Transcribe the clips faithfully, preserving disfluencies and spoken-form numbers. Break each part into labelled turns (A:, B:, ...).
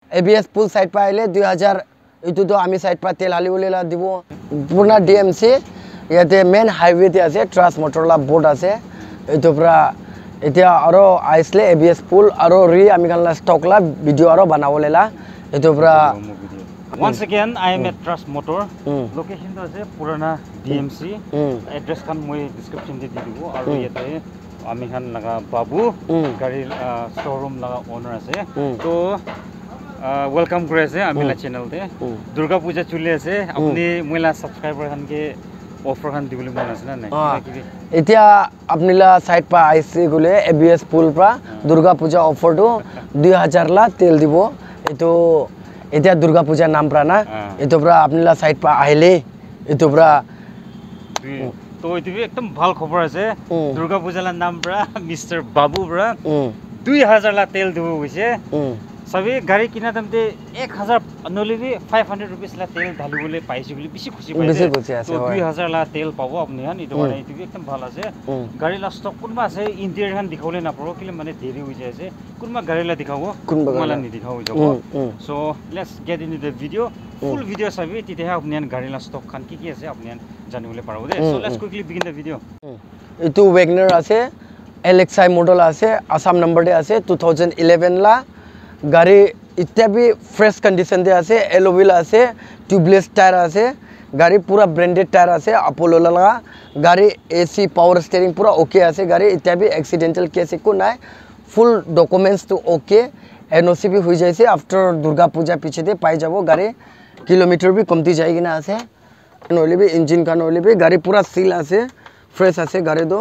A: ABS ফুল side পা আইলে দুই হাজার ইটো তো আমি সাইড পা তেল হালি বলে দিব পুরনা ডিএমসি ইয়াতে মেন হাইওয়েতে আছে ট্রান্স মোটরলা বোর্ড আছে এইটো পুরা এতিয়া আৰু আইসলে এবিএছ ফুল আৰু ৰি আমি কানলা স্টকলা ভিডিও আৰু বানাবলেলা এইটো পুরা
B: Once again, I am at Trust Motor. Mm. Location to ase Purana D M C. Mm. Address kan moi description de dibo. Aru yate ami khan laga Babu gari showroom laga owner ase. So welcome kore ase ami la channel te. Durga Puja chule ase. Apni moila subscriber khan ke offer khan dibole mon ase na nai.
A: Etia apni la site pa aise gole A B S Pool pra Durga Puja offer to দুই হাজার la tel dibo. Eto এতিয়া দুর্গা পূজা নাম প্রা না এতো পুরা আপনিলা side পা আইলে এতো পুরা
B: তো এটো একদম ভাল খবর আছে দুর্গা পূজালা নাম প্রা মিস্টার বাবু প্রা দুই হাজার লা তেল দিব হইছে সবে গাড়ি কিনা দামতে এক হাজার নলিবি পাঁচ শত রুপিস লা তেল ঢালি বলে পাইছি বলে বেশি খুশি পাইছে তো দুই হাজার লা তেল পাবো আপনি হান এটো মানে এটো একদম ভাল আছে গাড়ি লা স্টক কোনবা আছে ইন্টেরিয়র খান দেখাবলে না পড়ো কিলে মানে দেরি হই যায় আছে কোনবা গাড়ি লা দেখাবো কোনবা নি দেখাবো যাব so let's get into the video full video সবে তিতে আপনি হান গাড়ি লা স্টক খান কি কি আছে আপনি হান জানিবলে পারবো দে so let's quickly begin the video
A: এটো ওয়াগনার আছে এলএক্সআই মডেল আছে আসাম নাম্বার দে আছে দুই হাজার এগারো লা গাড়ি ইত্যা भी फ्रेश कंडीशन दे আছে এলো হুইল আছে টিউবলেস টায়ার আছে গাড়ি পুরা ব্র্যান্ডেড টায়ার আছে অ্যাপোলো লাগা গাড়ি এসি পাওয়ার স্টিয়ারিং পুরা ওকে আছে গাড়ি ইত্যা भी অ্যাক্সিডেন্টাল কেস একো নাই ফুল ডকুমেন্টস তো ওকে এনওসি भी হই যাইছে আফটার দুর্গা পূজা পিছেতে পাই যাব গাড়ি কিলোমিটার भी কমতি যায়গি না আছে নইলে भी ইঞ্জিন কান নইলে भी গাড়ি পুরা সিল আছে ফ্রেশ আছে গাড়ি দো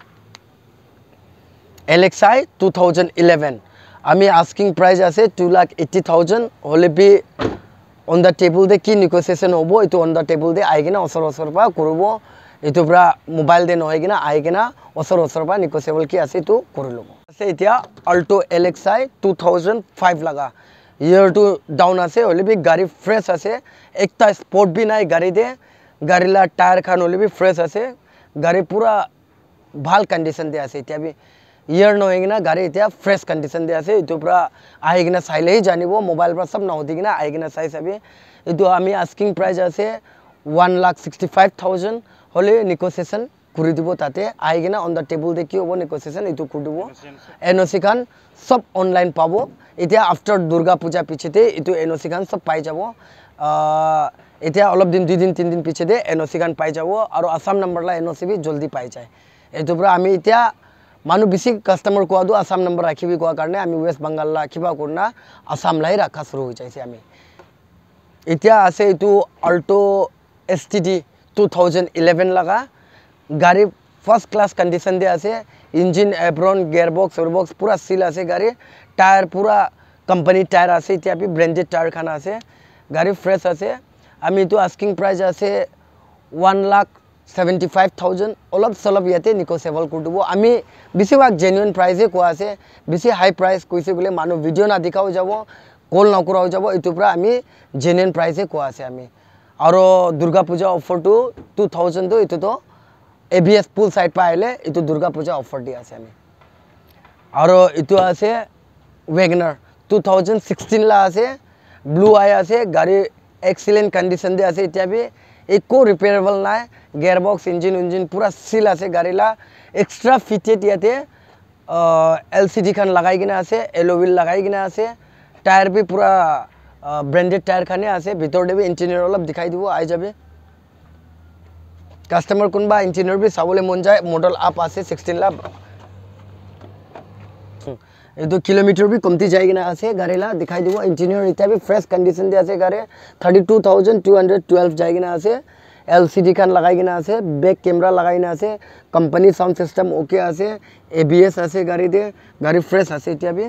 A: এলএক্সআই দুই হাজার এগারো আমি আস্কিং প্রাইস আছে two lakh eighty thousand হলে বি অন দা টেবল দে কি নেগোসিয়েশন হবো এটো অন দা টেবল দে আইগিনা অসর অসর পা করব এটো পুরা মোবাইল দে নহইগিনা আইগিনা অসর অসর পা নেগোসিয়েবল কি আছে তো করে লব আছে এতিয়া আল্টো এলএক্সআই দুই হাজার পাঁচ লাগা ইয়ার টু ডাউন আছে হলে বি গাড়ি ফ্রেশ আছে একটা স্পট বি নাই গাড়ি দে গাড়িলা টায়ার খান হলে বি ফ্রেশ আছে গাড়ি পুরা ভাল কন্ডিশন দে আছে এতিয়া বি ইয়ার নহইগিনা গাড়ি এতিয়া ফ্রেশ কন্ডিশন দে আছে এটো পুরা আইগিনা চাইলেই জানিব মোবাইল পৰা সব নহদিগিনা আইগিনা চাই চাবি এটো আমি আস্কিং প্রাইস আছে one lakh sixty-five thousand হলে নেগোসিয়েশন কৰি দিব তাতে আইগিনা অন দা টেবল দে কি হ'ব নেগোসিয়েশন এটো কৰি দিব এনওসি খান সব অনলাইন পাবো এতিয়া আফটার দুর্গা পূজা পিছেতে এটো এনওসি খান সব পাই যাব এতিয়া অলপ দিন দুই দিন তিন দিন পিছেতে এনওসি খান পাই যাব আৰু আসাম নাম্বারলা এনওসি বি জলদি পাই যায় এটো পুরা আমি এতিয়া মানু বেশি কাস্টমার কোয়া দো আসাম নাম্বার রাখিবি কোয়া কারণে আমি ওয়েস্ট বেঙ্গল রাখিবা করনা আসাম লাই রাখা শুরু হয়ে যাইছে আমি এতিয়া আছে এটো আল্টো এসটিডি দুই হাজার এগারো লাগা গাড়ি ফার্স্ট ক্লাস কন্ডিশন দে আছে engine apron gear box or box পুরা সিল আছে গাড়ি টায়ার পুরা কোম্পানি টায়ার আছে এতিয়া বি ব্র্যান্ডেড টায়ার খানা আছে গাড়ি ফ্রেশ আছে আমি তো আস্কিং প্রাইস আছে one lakh seventy-five thousand অলপ সলব ইয়াতে নেগোসিয়েবল কৰি দিব আমি বেছিভাগ জেনুইন প্রাইসে কোয়া আছে বেছি হাই প্রাইস কইছে গলে মানু ভিডিও না দেখাও যাব কল না কৰাও যাব এটো পুরা আমি জেনুইন প্রাইসে কোয়া আছে আমি আৰু দুর্গা পূজা অফার টু two thousand তো এটো তো এবিএস ফুল সাইড পা আইলে এটো দুর্গা পূজা অফার দি আছে আমি আৰু এটো আছে ওয়াগনার two thousand sixteen লা আছে ব্লু আই আছে গাড়ি এক্সিলেন্ট কন্ডিশন দে আছে এটা বি एको रिपेयरेबल ना गियर बॉक्स इंजिन इंजिन पूरा सील আছে গাড়িলা এক্সট্রা ফিটেড ইয়াতে এলসিডি খান লাগাই কিনা আছে এলো হুইল লাগাই কিনা আছে টায়ার বি পুরা ব্র্যান্ডেড টায়ার খানে আছে ভিতর দেবি ইঞ্জিনিয়ার অলপ দেখাই দিব আই যাবে কাস্টমার কোনবা ইঞ্জিনিয়ার বি সাবলে মন যায় মডেল আপ আছে sixteen লাখ এটো কিলোমিটার বি কমতি যায় কিনা আছে গাড়িলা দেখাই দিব ইঞ্জিনিয়ার এটা বি ফ্রেশ কন্ডিশন দে আছে গাড়ি thirty-two thousand two hundred twelve যায় কিনা আছে এলসিডি খান লাগাই কিনা আছে ব্যাক ক্যামেরা লাগাই কিনা আছে কোম্পানি সাউন্ড সিস্টেম ওকে আছে এবিএস আছে গাড়ি দে গাড়ি ফ্রেশ আছে এটা বি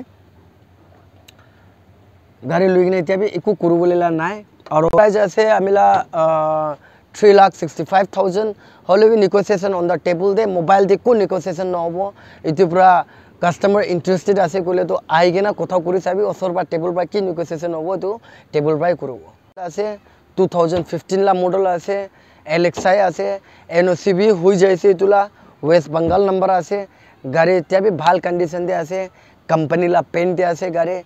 A: গাড়ি লই কিনা এটা বি একো করবলেলা নাই আৰু প্রাইস আছে আমিলা three lakh sixty-five thousand হলে বি নেগোসিয়েশন অন দা টেবল দে মোবাইল দে কো নেগোসিয়েশন নহব এটো পুরা কাস্টমার ইন্টারেস্টেড আছে কইলে তো আইগেনা কথা করি চাবি অসর বা টেবল পা কি নেগোসিয়েশন হবো তো টেবল পাই করব আছে two thousand fifteen লা মডেল আছে এলএক্সআই আছে এনওসি বি হই যাইছে তুলা ওয়েস্ট বেঙ্গল নাম্বার আছে গাড়ি এটা বি ভাল কন্ডিশন দে আছে কোম্পানি লা পেইন্ট দে আছে গাড়ি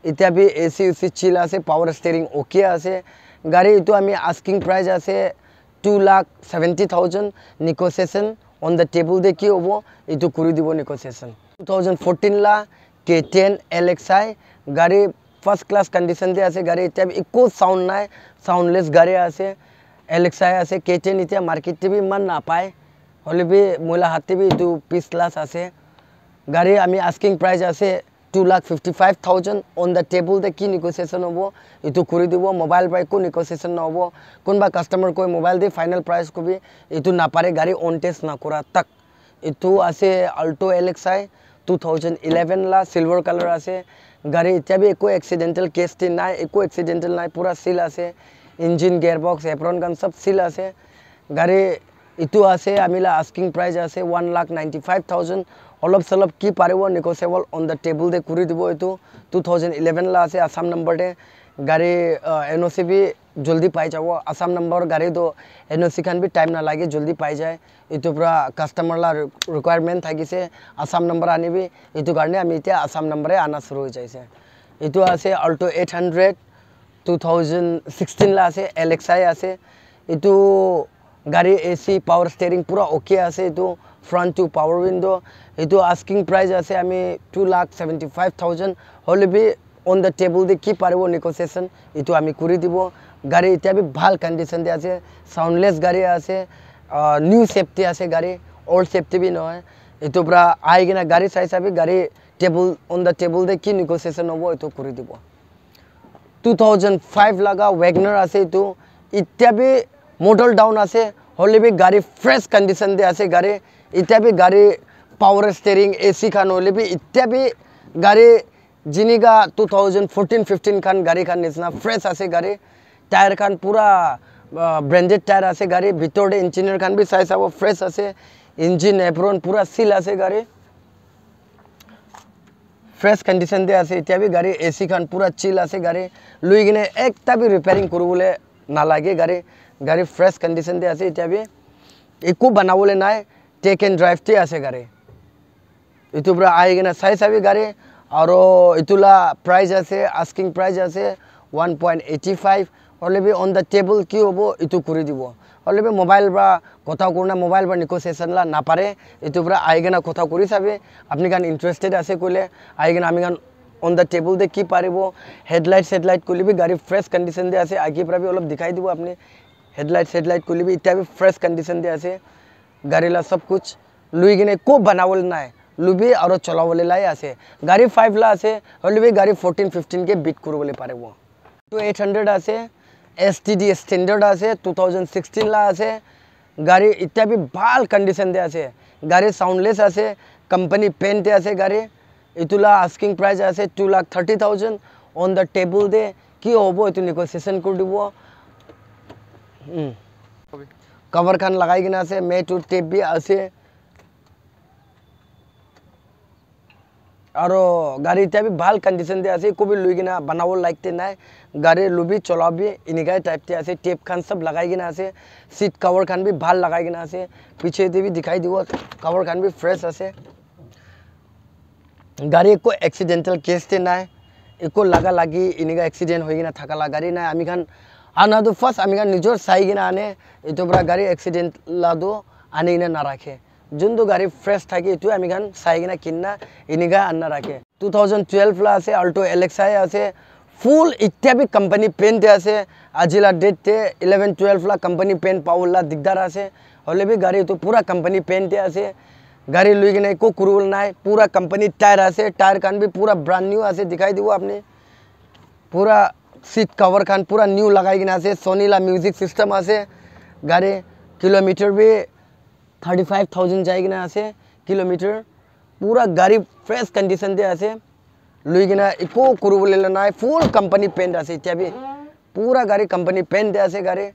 A: इतना भी एसी उसी चिल आसे पावर स्टेरिंग ओके आसे गाड़ी तो आमी आस्किंग प्राइस आसे two lakh seventy thousand negotiation on the table दे की होबो इतो करि दिबो निगोशिएशन टू थाउजेंड फोर्टीन ला के टेन L X I गाड़ी फर्स्ट क्लास कंडीशन दे आसे गाड़ी इतना इको साउंड नाय साउंडलेस गाड़ी आसे L X I आसे के टेन इतना मार्केट भी मन ना पाए हले भी मोला हाथे भी इतो पीस क्लास आसे गाड़ी आमी आस्किंग प्राइस आसे two lakh fifty five thousand on the table दे की निगोशिएशन होबो इतो करि दिबो मोबाइल बाय को निगोशिएशन न होबो कोनबा कस्टमर को मोबाइल दे फाइनल प्राइस को भी इतो ना पारे गाड़ी ऑन टेस्ट ना करा तक इतो आसे Alto L X I two thousand eleven ला सिल्वर कलर आसे गाड़ी इतना भी एको एक्सीडेंटल केस ती ना एको एक्सीडेंटल ना पूरा सील आसे इंजिन गियरबॉक्स एप्रन गन सब सील आसे गाड़ी इतो आसे आमिला आस्किंग प्राइस आसे one lakh ninety five thousand अलप सलप की पारिबो निगोशिएबल ऑन द टेबल दे करि दिबो इतो टू थाउजेंड इलेवन ला आसे आसाम नंबर दे गाड़ी एनओसी भी जल्दी पाई जाबो आसाम नंबर गाड़ी तो एनओसी खान भी टाइम ना लागे जल्दी पाई जाए इतो पूरा कस्टमर ला रिक्वायरमेंट थाकिसे आसाम नंबर आनी भी इतो कारणे आमी इते आसाम नंबर आना शुरू हो जाइसे इतो आसे Alto eight hundred two thousand sixteen ला आसे L X I आसे इतो गाड़ी एसी पावर स्टेरिंग पूरा ओके आसे इतो फ्रंट टू पावर विंडो इतो आस्किंग प्राइस आसे आमी two lakh seventy five thousand हले भी ऑन द टेबल दे की पारिबो निगोशिएशन इतो आमी करि दिबो गाड़ी इतना भी भाल कंडीशन दे आसे साउंडलेस गाड़ी आसे न्यू सेफ्टी आसे गाड़ी ओल्ड सेफ्टी भी नय इतो पूरा आइ किना गाड़ी साइज भी गाड़ी टेबल ऑन द टेबल दे की निगोशिएशन होबो इतो करि दिबो टू थाउजेंड फाइव लगा वैगनर आसे इतो इतना भी मॉडल डाउन आसे हले भी गाड़ी फ्रेश कंडीशन दे आसे गाड़ी इतना भी गाड़ी पावर स्टेरिंग एसी खान हले भी इतना भी गाड़ी जिनिगा टू थाउजेंड फोर्टीन फिफ्टीन खान गाड़ी खान निसना फ्रेश आसे गाड़ी टायर खान पूरा ब्रांडेड टायर आसे गाड़ी भीतर दे इंजिनियर खान भी साइज आबो फ्रेश आसे इंजिन एप्रन पूरा सील आसे गाड़ी फ्रेश कंडीशन दे आसे इतना भी गाड़ी एसी खान पूरा चिल आसे गाड़ी लुई किने एकटा भी रिपेयरिंग करबोले ना लागे गाड़ी गाड़ी फ्रेश कंडीशन दे आसे इतना भी एको बनाबोले नाय टेक एंड ड्राइव ते आसे गाड़ी इतो पूरा आइ किना साइज आबी गाड़ी और इतुला प्राइस आसे आस्किंग प्राइस आसे वन पॉइंट एटी फाइव हले भी ऑन द टेबल की होबो इतो करि दिबो हले भी मोबाइल बा कथा करना मोबाइल बा निगोशिएशन ला ना पारे इतो पूरा आइ किना कथा करि साबे आपनि गान इंटरेस्टेड आसे कइले आइ किना आमी गान ऑन द टेबल दे की पारिबो हेडलाइट सेडलाइट कइले भी गाड़ी फ्रेश कंडीशन दे आसे आगे पूरा भी अलप दिखाई दिबो आपनि हेडलाइट सेडलाइट कइले भी इता भी फ्रेश कंडीशन दे आसे गाड़ी ला सब कुछ लुई किने को बनावल नाय लुबी और चलावले लाई आसे गाड़ी फाइव ला आसे हले भी गाड़ी फोर्टीन फिफ्टीन के बीट करबोले पारेबो टू एट हंड्रेड आसे S T D स्टैंडर्ड आसे टू थाउजेंड सिक्सटीन ला आसे गाड़ी इतना भी भाल कंडीशन दे आसे गाड़ी साउंडलेस आसे कंपनी पेन दे आसे गाड़ी इतुला आस्किंग प्राइस आसे two lakh thirty thousand on the table दे की होबो इतु निगोशिएशन कर दिबो कवर खान लगाई किना आसे मे टू टेप भी आसे और गाड़ी इतना भी भाल कंडीशन दे आसे को भी लुई किना बनावो लाइकते ना गाड़ी लुबी चला भी इनिका टाइप ते आसे टेप खान सब लगाई किना आसे सीट कवर खान भी भाल लगाई किना आसे पीछे दे भी दिखाई दिबो कवर खान भी फ्रेश आसे गाड़ी को एक्सीडेंटल केस ते ना एको लगा लागी इनिका एक्सीडेंट होई किना थाकाला गाड़ी ना आमी खान आना दो फर्स्ट आमी खान निजोर साई किना आने इतो पूरा गाड़ी एक्सीडेंट ला दो आने इने ना राखे जोन दो गाड़ी फ्रेश थाके इतो आमी खान साई किना किन्ना इनिका अन्ना राखे टू थाउजेंड ट्वेल्व ला आसे अल्टो L X I आसे फुल इत्या भी कंपनी पेन ते आसे आजिला डेट ते इलेवन ट्वेल्व ला कंपनी पेन पावला दिगदार आसे हले भी गाड़ी तो पूरा कंपनी पेन ते आसे गाड़ी लुई किना एको कुरुल नाय पूरा कंपनी टायर आसे टायर खान भी पूरा ब्रांड न्यू आसे दिखाई दिबो आपने पूरा सीट कवर खान पूरा न्यू लगाई किना आसे सोनी ला म्यूजिक सिस्टम आसे गाड़ी किलोमीटर भी थर्टी फाइव थाउजेंड जाए किना आसे किलोमीटर पूरा गाड़ी फ्रेश कंडीशन दे आसे लुई किना एको कुरुबले नाय फुल कंपनी पेन आसे इत्या भी पूरा गाड़ी कंपनी पेन दे आसे गाड़ी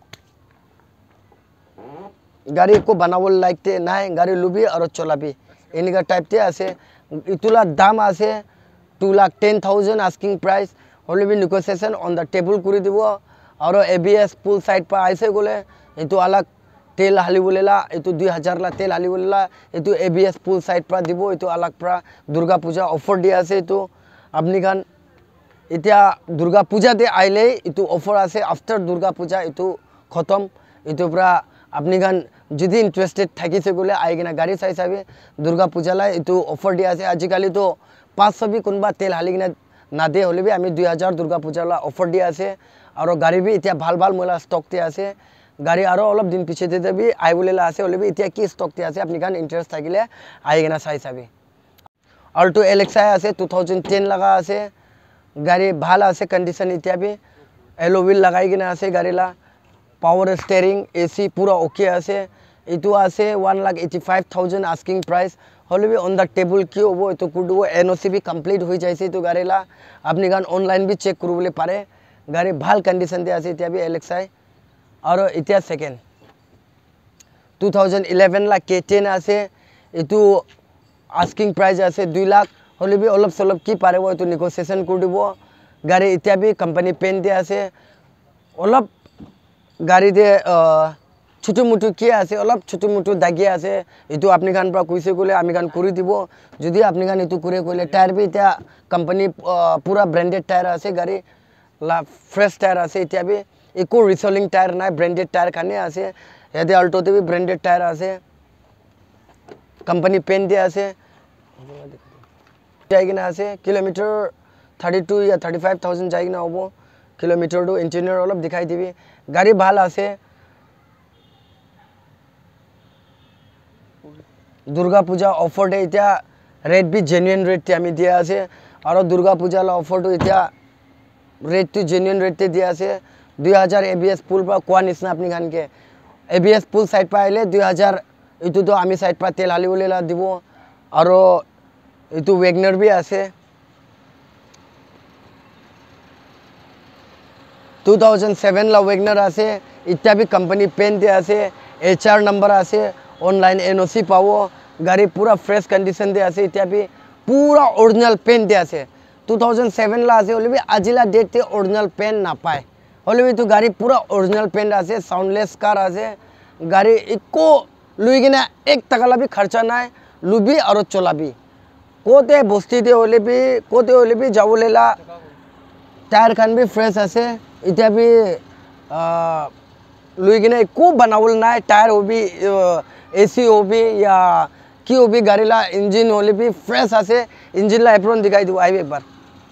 A: गाड़ी को बनावल लाइकते नाय गाड़ी लुबी और चला भी इनका टाइप ते आसे इतुला दाम आसे two lakh ten thousand asking price हले भी निगोशिएशन ऑन द टेबल करि दिबो और एबीएस पुल साइड पर आइसे गले इतो अलग तेल हाली बोलेला इतो दुई हजार ला तेल हाली बोलेला इतो एबीएस पुल साइड पर दिबो इतो अलग पर दुर्गा पूजा ऑफर दिया आसे इतो अपनी खान इतना दुर्गा पूजा दे आइले इतु ऑफर आसे आफ्टर दुर्गा पूजा इतु खत्म इतु पूरा अपनी गान जुदी इंटरेस्टेड থাকিছে গলে আইগিনা গাড়ি চাই চাবি দুর্গা পূজালাই ইতু অফার দিয়া আছে আজিকালি তো পাঁচশ বি কোনবা তেল হালিগিনা না দে হলে বি আমি দুই হাজার দুর্গা পূজালা অফার দিয়া আছে আর গাড়ি বি ইতিয়া ভাল ভাল মোলা স্টক তে আছে গাড়ি আরো অলপ দিন পিছে দে দেবি আই বলেলা আছে হলে বি ইতিয়া কি স্টক তে আছে আপনি গান ইন্টারেস্ট থাকিলে আইগিনা চাই চাবি অল্টো এলেক্সা আছে টু থাউজেন্ড টেন লাগা আছে গাড়ি ভাল আছে কন্ডিশন ইতিয়া বি এলো হুইল লাগাই কিনা আছে গাড়িলা পাওয়ার স্টিয়ারিং এসি পুরা ওকে আছে इतु आसे one lakh eighty five thousand asking price हले भी ऑन द टेबल की होबो इतु कुडो एनओसी भी कंप्लीट हो जाइसे तो गाड़ीला अपनी गान ऑनलाइन भी चेक करबले पारे गाड़ी ভাল कंडीशन दे आसे इत्या भी एलेक्साई और इत्या सेकेंड टू थाउजेंड इलेवन ला के टेन आसे इतु आस्किंग प्राइस आसे दो लाख हले भी অলপ সলপ কি পারেবো ইতু নেগোসিয়েশন কৰি দিব গাড়ী ইত্য়া भी कंपनी पेन दे आसे অলপ গাড়ী দে छोटो मोटो कि आसे अलग छोटो मोटो दागी आसे इतु अपनी गान पर कैसे कोले आमी गान करी दिबो जदि अपनी गान इतु करे कोले टायर भी इत्या कंपनी पूरा ब्रांडेड टायर आसे गाड़ी ला फ्रेश टायर आसे इत्या भी एको रिसोलिंग टायर ना ब्रांडेड टायर खाने आसे यदि अल्टो ते भी ब्रांडेड टायर आसे कंपनी पेन दे आसे जाएगी ना आसे किलोमीटर थर्टी टू या थर्टी फाइव थाउजेंड जाएगी ना होबो किलोमीटर दो इंजीनियर अलग दिखाई दिबी गाड़ी ভাল आसे दुर्गा पूजा ऑफर दे इत्या रेट भी जेन्युइन रेट ते आमी दिया आसे और दुर्गा पूजा ला ऑफर तो इत्या रेट तो जेन्युइन रेट ते दिया आसे दो हज़ार एबीएस पुल पर कोआ निसना अपनी गान के एबीएस पुल साइड पर आइले दो हज़ार इतु तो आमी साइड पर तेल हाली बोलेला दिबो और इतु वेगनर भी आसे टू थाउजेंड सेवन ला वेगनर आसे इत्या भी कंपनी पेन दे आसे एचआर नंबर आसे ऑनलाइन एनओसी पावो गाड़ी पूरा फ्रेश कंडीशन दे आसे इत्या भी पूरा ओरिजिनल पेन दे आसे टू थाउजेंड सेवन ला आसे होले भी आजिला डेट ते ओरिजिनल पेन ना पाए होले भी तो गाड़ी पूरा ओरिजिनल पेन आसे साउंडलेस कार आसे गाड़ी इको लुइगिना एक टकाला भी खर्चा ना लुबी और चलाबी कोते बस्ती दे होले भी कोते होले भी जावलेला टायर खान भी फ्रेश आसे इत्या भी लुइगिना इको बनावल ना टायर हो भी एसी हो भी या की हो भी गाड़ी ला इंजिन होले भी फ्रेश आसे इंजिन ला एप्रोन दिखाई दो आइए एक बार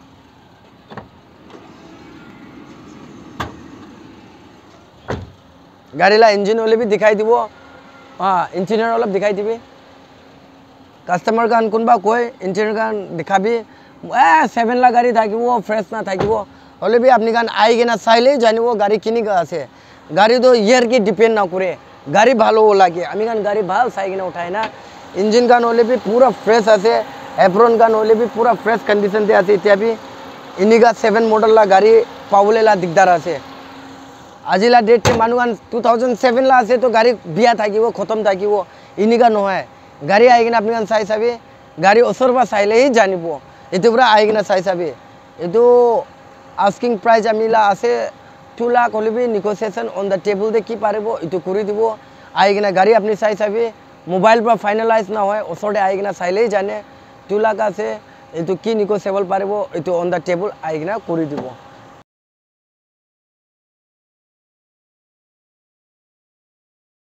A: गाड़ी ला इंजिन होले भी दिखाई दिबो हाँ इंजीनियर अलग दिखाई दिबी कस्टमर गान कोनबा कोई इंजीनियर गान दिखाबी ए सेवन ला गाड़ी থাকিবो फ्रेश ना থাকিবো होले भी अपनी गान आई के ना साइले जानिबो गाड़ी किनी का आसे गाड़ी तो ईयर की डिपेंड ना करे गाड़ी भालो हो लागे आमी गान गाड़ी भाल साइकिल ना उठाए ना इंजन गान होले भी पूरा फ्रेश आसे एप्रोन गान होले भी पूरा फ्रेश कंडीशन दे आसे इत्या भी इनिगा सेवन मॉडल ला गाड़ी पावले ला दिगदार आसे आजिला डेट से मानु गान टू थाउजेंड सेवन ला आसे तो गाड़ी बिया থাকিবো खत्म থাকিবো इनिगा নহয় गाड़ी आइगिना अपनी गान साइ साबे गाड़ी ओसर बा साइले ही जानिबो इतु पूरा आइगिना साइ साबे इतु आस्किंग प्राइस आमिला आसे टू लाख होले भी नेगोशिएशन ऑन द टेबल दे की पारेबो इतु करि दिबो आइगिना गाड़ी अपनी साइ साबे मोबाइल पर फाइनलाइज ना होय ओसरदे आइगिना साइले ही जाने टू लाख आसे इतु की नेगोशिएबल पारेबो इतु ऑन द टेबल आइगिना करि दिबो।